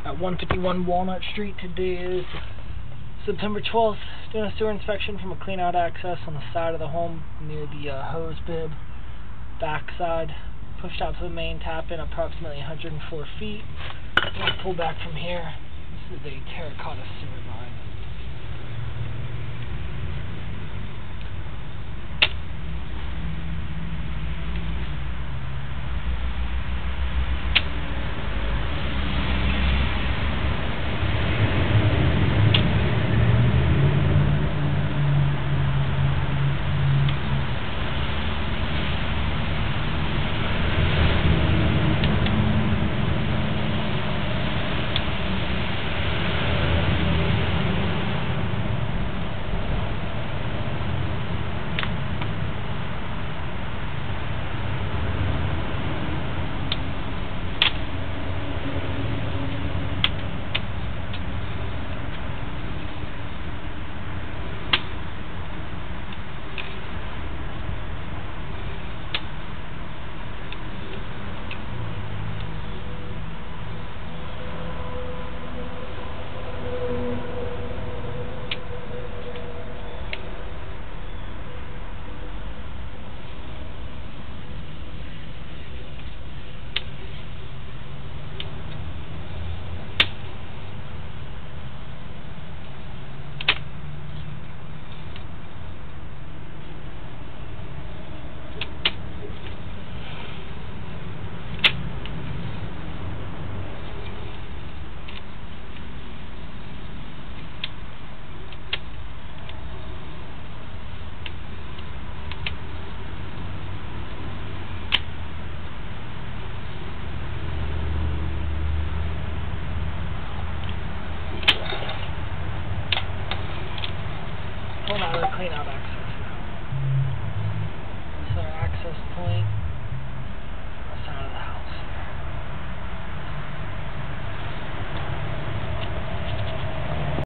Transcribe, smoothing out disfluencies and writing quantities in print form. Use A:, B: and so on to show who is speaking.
A: At 151 Walnut Street. Today is September 12th. Doing a sewer inspection from a clean out access on the side of the home near the hose bib backside. Pushed out to the main tap in approximately 104 feet. I'll pull back from here. This is a terracotta sewer line. Pulling out of the clean out access.